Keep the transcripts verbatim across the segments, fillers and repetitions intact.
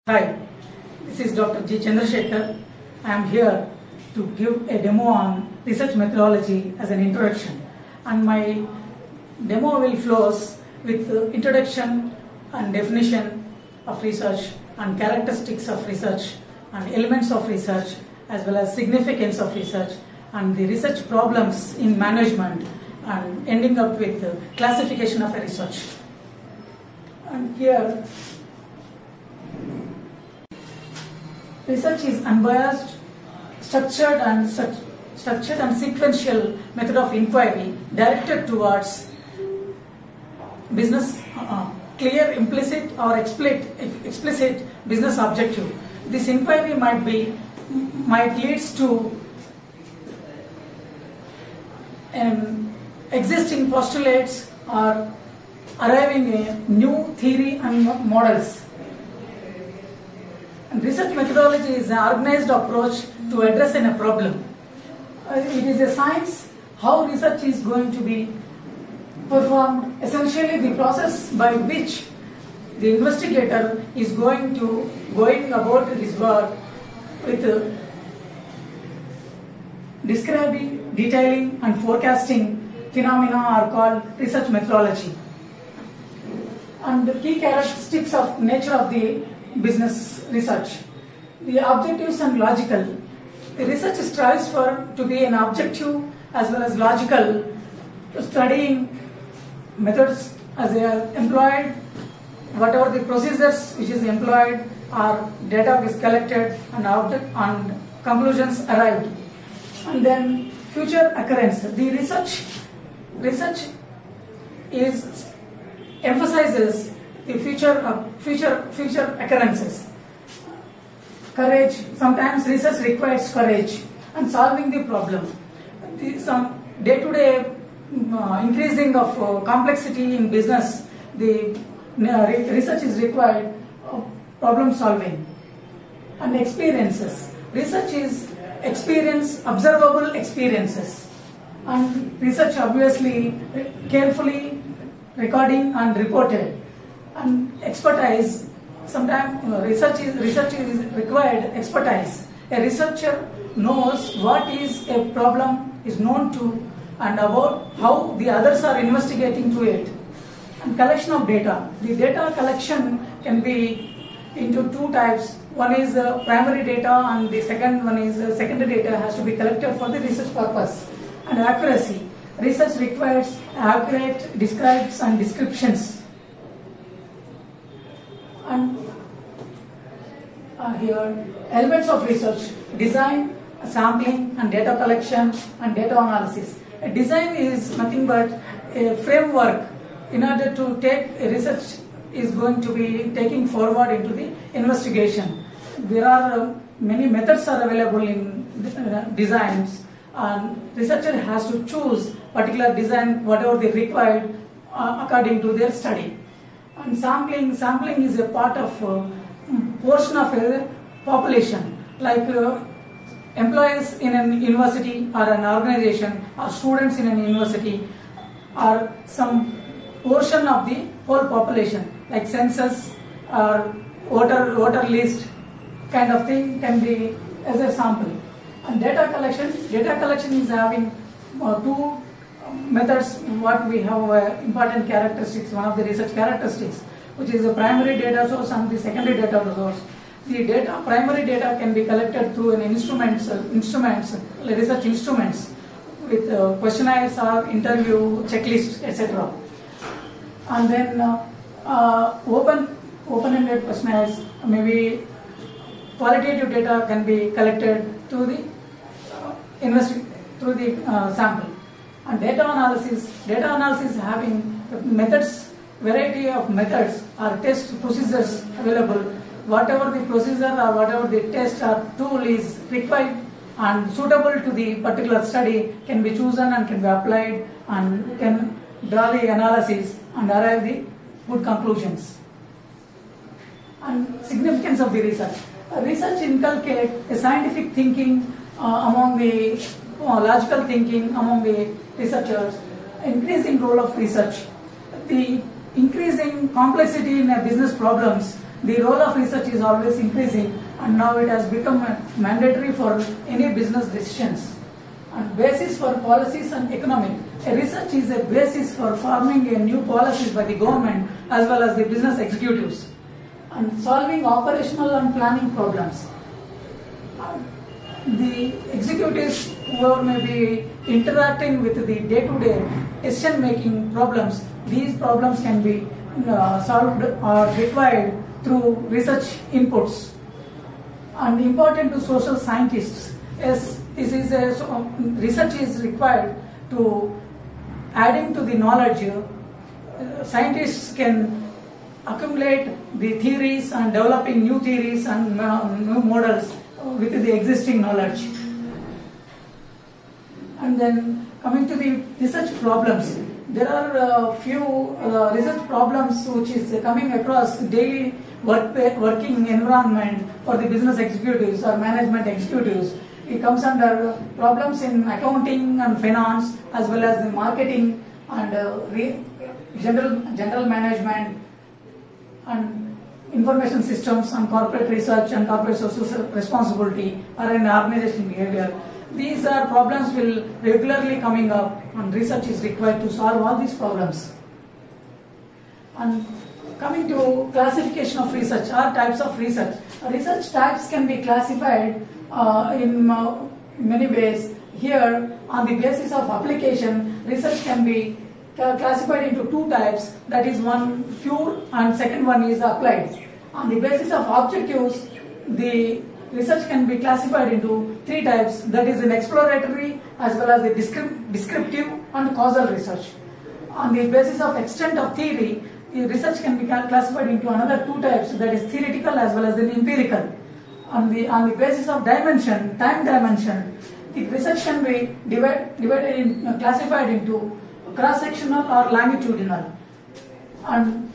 Hi, this is Doctor G. Chandrasekhar. I am here to give a demo on research methodology as an introduction, and my demo will flows with the introduction and definition of research and characteristics of research and elements of research as well as significance of research and the research problems in management and ending up with the classification of a research. And here research is unbiased, structured and stru- structured and sequential method of inquiry directed towards business, uh, clear, implicit or explicit, explicit business objective. This inquiry might be might leads to um, existing postulates or arriving a new theory and models. And research methodology is an organized approach to addressing a problem. Uh, it is a science how research is going to be performed, essentially the process by which the investigator is going to going about his work with uh, describing, detailing and forecasting phenomena are called research methodology. And the key characteristics of nature of the business research. The objectives and logical. The research strives for to be an objective as well as logical, studying methods as they are employed, whatever the procedures which is employed or data is collected and object and conclusions arrived. And then future occurrence. The research research is emphasizes the future uh, future future occurrences. Courage. Sometimes research requires courage and solving the problem. The, some day-to-day uh, increasing of uh, complexity in business, the uh, research is required uh, problem solving. And experiences. Research is experience, observable experiences. And research obviously carefully recording and reported. And expertise. Sometimes uh, research is research is required expertise. A researcher knows what is a problem is known to and about how the others are investigating to it. And collection of data. The data collection can be into two types. One is uh, primary data and the second one is uh, secondary data has to be collected for the research purpose. And accuracy. Research requires accurate descriptions and descriptions. And uh, here elements of research: design, sampling and data collection and data analysis. A design is nothing but a framework in order to take a research is going to be taking forward into the investigation. There are uh, many methods are available in uh, designs, and researcher has to choose particular design whatever they required uh, according to their study. And sampling, sampling is a part of uh, portion of a population, like uh, employees in an university or an organization, or students in an university, or some portion of the whole population, like census or voter voter list kind of thing can be as a sample. And data collection, data collection is having uh, two methods. What we have uh, important characteristics, one of the research characteristics, which is the primary data source and the secondary data source. The data, primary data can be collected through an instruments, uh, instruments, research instruments with uh, questionnaires or interview checklists, et cetera. And then uh, uh, open, open-ended questionnaires, maybe qualitative data can be collected through the uh, investi- through the uh, sample. And data analysis, data analysis having methods, variety of methods or test procedures available. Whatever the procedure or whatever the test or tool is required and suitable to the particular study can be chosen and can be applied and can draw the analysis and arrive the good conclusions. And significance of the research. Uh, research inculcates a scientific thinking uh, among the uh, logical thinking among the researchers, increasing role of research. The increasing complexity in uh, business problems the role of research is always increasing, and now it has become mandatory for any business decisions. And basis for policies and economic. A research is a basis for forming a new policies by the government as well as the business executives, and solving operational and planning problems. The executives who may be interacting with the day-to-day decision-making problems, these problems can be uh, solved or required through research inputs. And important to social scientists, as this is a, so research is required to adding to the knowledge. Uh, scientists can accumulate the theories and developing new theories and uh, new models with the existing knowledge. And then coming to the research problems, there are a few uh, research problems which is coming across daily work, working environment for the business executives or management executives. It comes under problems in accounting and finance, as well as the marketing and uh, re general general management and information systems and corporate research and corporate social responsibility or in organization behavior. These are problems will regularly coming up, and research is required to solve all these problems. And coming to classification of research or types of research. Research types can be classified uh, in uh, many ways. Here, on the basis of application, research can be classified into two types, that is one pure and second one is applied. On the basis of objectives, the research can be classified into three types, that is an exploratory as well as a descrip descriptive and causal research. On the basis of extent of theory, the research can be classified into another two types, that is theoretical as well as an empirical. On the, on the basis of dimension, time dimension, the research can be divide, divided in, uh, classified into cross-sectional or longitudinal. And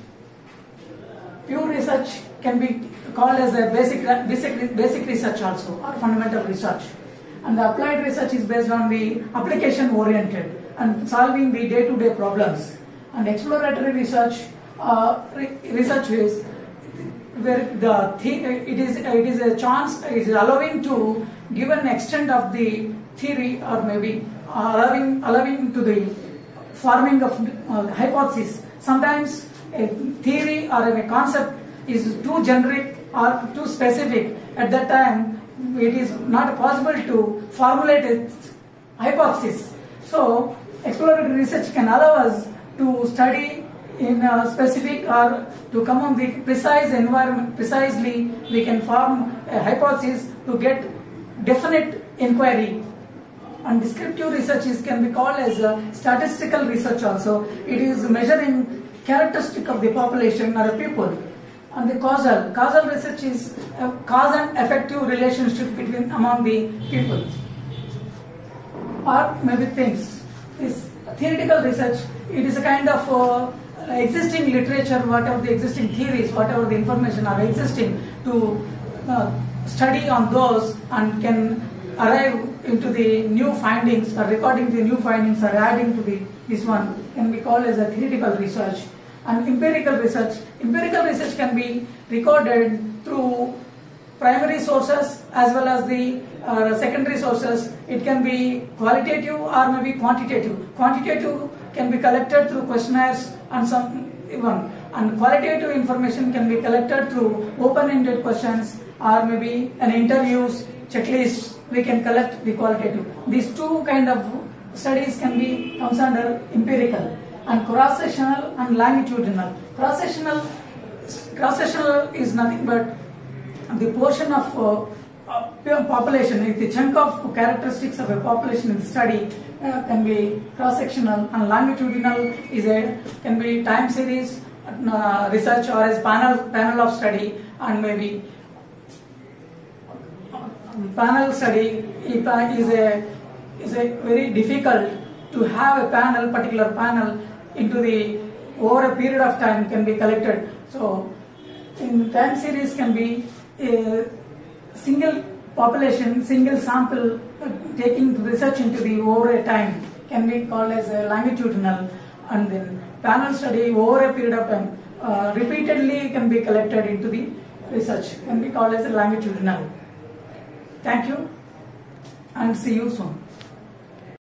pure research can be called as a basic, basic, basic research also, or fundamental research. And the applied research is based on the application oriented and solving the day-to-day problems. And exploratory research, uh, re research is where the, the it is it is a chance, it is allowing to give an extent of the theory, or maybe allowing allowing to the forming of uh, hypothesis. Sometimes a theory or a concept is too generic or too specific. At that time, it is not possible to formulate a hypothesis. So, exploratory research can allow us to study in a specific or to come on the precise environment. Precisely, we can form a hypothesis to get definite inquiry. And descriptive research is, can be called as a statistical research also. It is measuring characteristic of the population or a people. And the causal, causal research is a cause and effective relationship between among the people. Or maybe things. This theoretical research, it is a kind of uh, existing literature, whatever the existing theories, whatever the information are existing, to uh, study on those and can arrive into the new findings, or recording the new findings, or adding to the this one can be called as a theoretical research. And empirical research, empirical research can be recorded through primary sources as well as the uh, secondary sources. It can be qualitative or maybe quantitative. Quantitative can be collected through questionnaires and some even, and qualitative information can be collected through open-ended questions or maybe an interviews, checklists. We can collect the qualitative. These two kind of studies can be comes under empirical. And cross-sectional and longitudinal. Cross-sectional, cross-sectional is nothing but the portion of uh, uh, population, the chunk of characteristics of a population in the study uh, can be cross-sectional, and longitudinal is a can be time series uh, research or as panel panel of study, and maybe panel study is a is a very difficult to have a panel, particular panel into the over a period of time can be collected. So, in time series can be a single population, single sample uh, taking research into the over a time can be called as a longitudinal, and then panel study over a period of time uh, repeatedly can be collected into the research, can be called as a longitudinal. Thank you and see you soon.